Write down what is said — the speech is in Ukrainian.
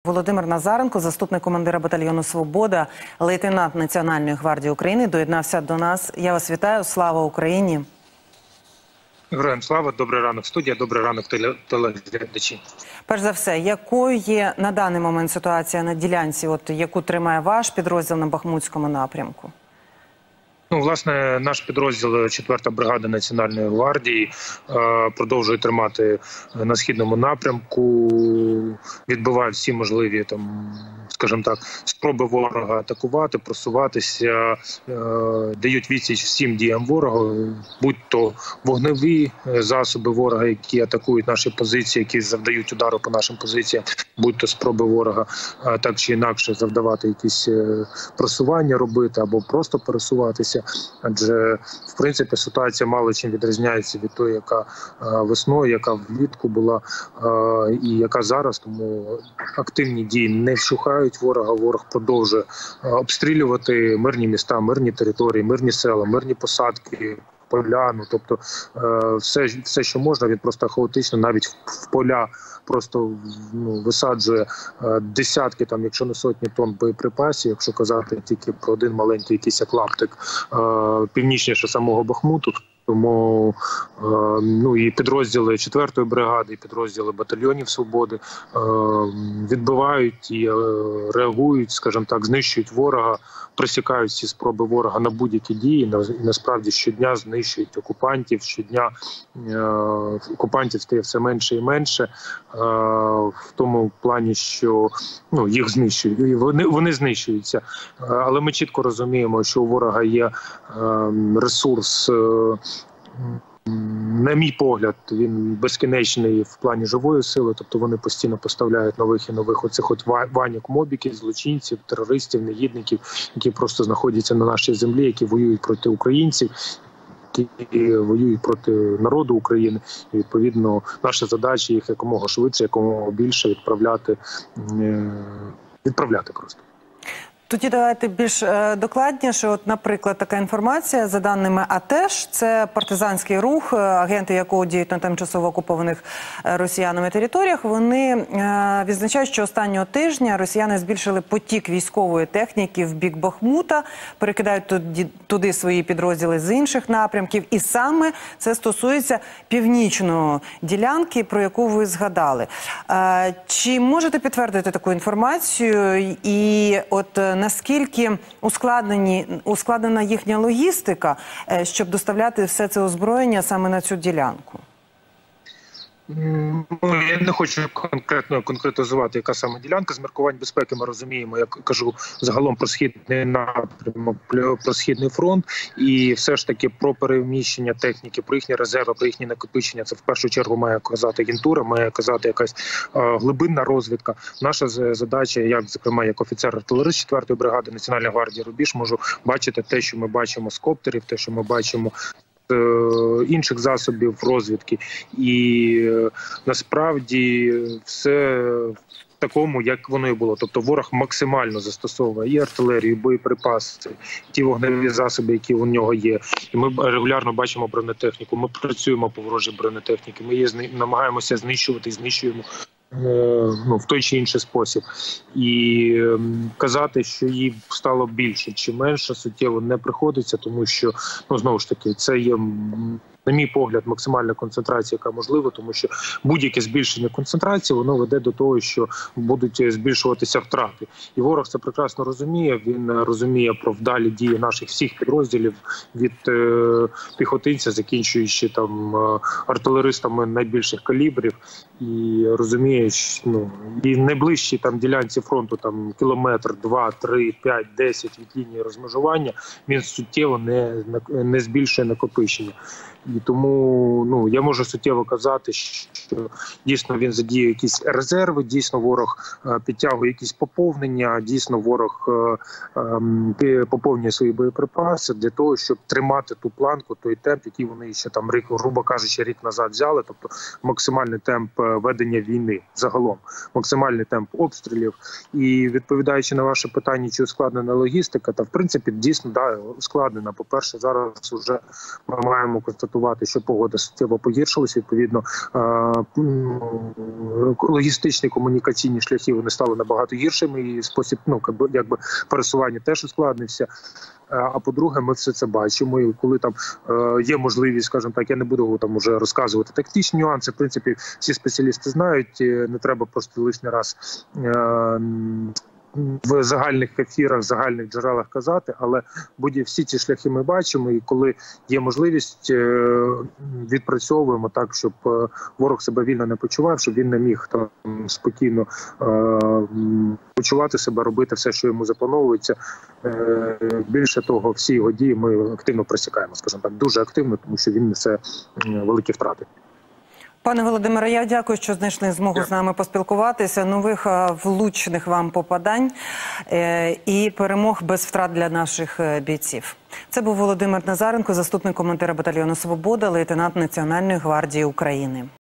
Володимир Назаренко, заступник командира батальйону «Свобода», лейтенант Національної гвардії України, доєднався до нас. Я вас вітаю. Слава Україні! Героям слава, добрий ранок студія, добрий ранок телеглядачі. Перш за все, якою є на даний момент ситуація на ділянці, яку тримає ваш підрозділ на Бахмутському напрямку? Ну, власне, наш підрозділ 4-та бригада Національної гвардії продовжує тримати на східному напрямку, відбиває всі можливі, скажімо так, спроби ворога атакувати, просуватися, дають відсіч всім діям ворога, будь-то вогневі засоби ворога, які атакують наші позиції, які завдають удару по нашим позиціям, будь-то спроби ворога так чи інакше завдавати якісь просування робити або просто пересуватися. Адже, в принципі, ситуація мало чим відрізняється від тої, яка весною, яка влітку була і яка зараз. Тому активні дії не вщухають ворога. Ворог продовжує обстрілювати мирні міста, мирні території, мирні села, мирні посадки, поля. Тобто все, що можна, він просто хаотично навіть в поля просто висаджує десятки, якщо не сотні тонн боєприпасів, якщо казати тільки про один маленький якийсь клаптик північніше самого Бахмуту. Тому і підрозділи 4-ї бригади, і підрозділи батальйонів «Свободи» відбивають і реагують, скажімо так, знищують ворога, пресікають всі спроби ворога на будь-які дії. І насправді щодня знищують окупантів, щодня окупантів стає все менше і менше, в тому плані, що їх знищують, і вони знищуються. Але ми чітко розуміємо, що у ворога є ресурс, на мій погляд, він безкінечний в плані живої сили, тобто вони постійно поставляють нових і нових оцих ваньок, мобіків, злочинців, терористів, негідників, які просто знаходяться на нашій землі, які воюють проти українців, які воюють проти народу України. І, відповідно, наша задача їх якомога швидше, якомога більше відправляти просто. Тоді давайте більш докладніше. Наприклад, така інформація, за даними АТЕШ, це партизанський рух, агенти якого діють на тимчасово окупованих росіянами територіях. Вони відзначають, що останнього тижня росіяни збільшили потік військової техніки в бік Бахмута, перекидають туди свої підрозділи з інших напрямків. І саме це стосується північної ділянки, про яку ви згадали. Чи можете підтвердити таку інформацію? І наскільки ускладнена їхня логістика, щоб доставляти все це озброєння саме на цю ділянку? Я не хочу конкретизувати, яка саме ділянка. З міркувань безпеки ми розуміємо, я кажу загалом про східний напрямок, про східний фронт. І все ж таки про переміщення техніки, про їхні резерви, про їхні накопичення. Це в першу чергу має казати агентура, має казати якась глибинна розвідка. Наша задача, зокрема, як офіцер-артилерист 4-ї бригади Національної гвардії «Рубіж», можу бачити те, що ми бачимо з коптерів, те, що ми бачимо інших засобів розвідки. І насправді все в такому, як воно і було. Тобто ворог максимально застосовує і артилерію, і боєприпаси, ті вогневі засоби, які у нього є. І ми регулярно бачимо бронетехніку, ми працюємо по ворожій бронетехніці, ми її намагаємося знищувати і знищуємо в той чи інший спосіб. І казати, що їй стало більше чи менше, суттєво не приходиться, тому що, знову ж таки, це є, на мій погляд, максимальна концентрація, яка можлива, тому що будь-яке збільшення концентрації, воно веде до того, що будуть збільшуватися втрати. І ворог це прекрасно розуміє, він розуміє про вдалі дії наших всіх підрозділів, від піхотинця, закінчуючи артилеристами найбільших калібрів, і розуміє, що і в найближчій ділянці фронту, кілометр, 2, 3, 5, 10 від лінії розмежування, він суттєво не збільшує накопичення. І тому я можу суттєво казати, що дійсно він задіє якісь резерви, дійсно ворог підтягує якісь поповнення, дійсно ворог поповнює свої боєприпаси для того, щоб тримати ту планку, той темп, який вони ще грубо кажучи, рік назад взяли, тобто максимальний темп ведення війни загалом, максимальний темп обстрілів. І відповідаючи на ваше питання, чи ускладнена логістика, в принципі, дійсно, ускладнена. По-перше, зараз вже ми маємо констатувати констатувати, що погода суттєво погіршилася. Відповідно, логістичні комунікаційні шляхи вони стали набагато гіршими, і спосіб якби пересування теж ускладнився. А по-друге, ми все це бачимо. І коли там є можливість, скажімо так, я не буду там уже розказувати тактичні нюанси. В принципі, всі спеціалісти знають, не треба просто лишній раз в загальних ефірах, загальних джерелах казати, але всі ці шляхи ми бачимо, і коли є можливість, відпрацьовуємо так, щоб ворог себе вільно не почував, щоб він не міг там спокійно почувати себе, робити все, що йому заплановується. Більше того, всі його дії ми активно пресікаємо, скажімо так, дуже активно, тому що він несе великі втрати. Пане Володимире, я дякую, що знайшли змогу з нами поспілкуватися. Нових влучних вам попадань і перемог без втрат для наших бійців. Це був Володимир Назаренко, заступник командира батальйону «Свобода», лейтенант Національної гвардії України.